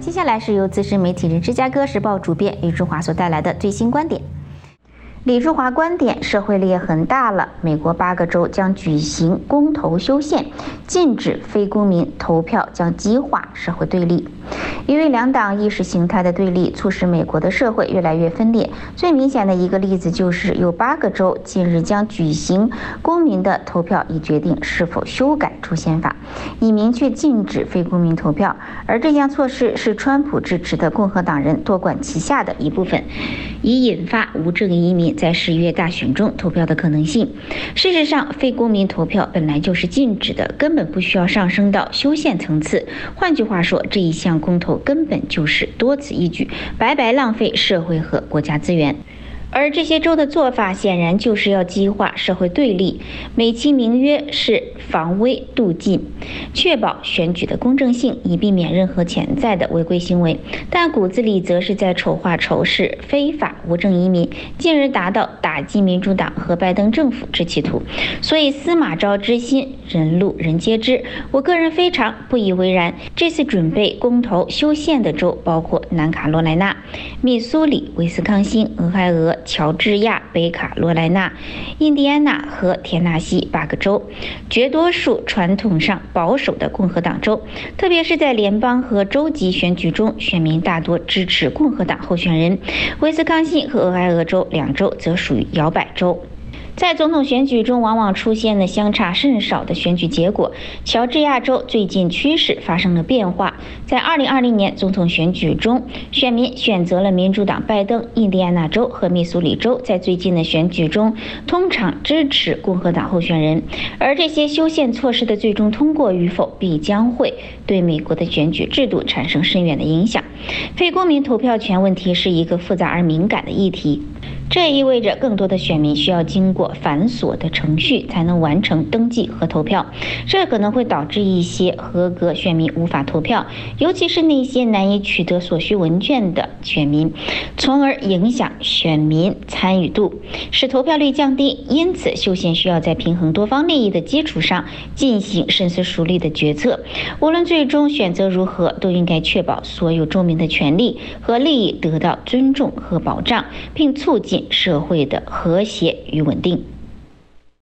接下来是由资深媒体人、芝加哥时报主编李志华所带来的最新观点。李志华观点：社会裂痕大了，美国8个州将举行公投修宪，禁止非公民投票将激化社会对立。因为两党意识形态的对立，促使美国的社会越来越分裂。最明显的一个例子就是有8个州近日将举行公民的投票，以决定是否修改出宪法，以明确禁止非公民投票。而这项措施是川普支持的共和党人多管齐下的一部分，以引发无证移民在11月大选中投票的可能性。事实上，非公民投票本来就是禁止的，根本不需要上升到修宪层次。换句话说，这一项公投根本就是多此一举，白白浪费社会和国家资源。而这些州的做法显然就是要激化社会对立，美其名曰是防微杜渐，确保选举的公正性，以避免任何潜在的违规行为，但骨子里则是在丑化仇视非法无证移民，进而达到打击民主党和拜登政府之企图。所以司马昭之心，人路人皆知。我个人非常不以为然。这次准备公投修宪的州包括南卡罗来纳、密苏里、威斯康星、俄亥俄、乔治亚、北卡罗来纳、印第安纳和田纳西8个州，绝多数传统上保守的共和党州，特别是在联邦和州级选举中，选民大多支持共和党候选人。威斯康星和俄亥俄州2州则属于摇摆州。在总统选举中，往往出现了相差甚少的选举结果。乔治亚州最近趋势发生了变化，在2020年总统选举中，选民选择了民主党拜登。印第安纳州和密苏里州在最近的选举中通常支持共和党候选人。而这些修宪措施的最终通过与否，必将会对美国的选举制度产生深远的影响。非公民投票权问题是一个复杂而敏感的议题。这也意味着更多的选民需要经过繁琐的程序才能完成登记和投票，这可能会导致一些合格选民无法投票，尤其是那些难以取得所需文件的选民，从而影响选民参与度，使投票率降低。因此，修宪需要在平衡多方利益的基础上进行深思熟虑的决策。无论最终选择如何，都应该确保所有州民的权利和利益得到尊重和保障，并促进社会的和谐与稳定。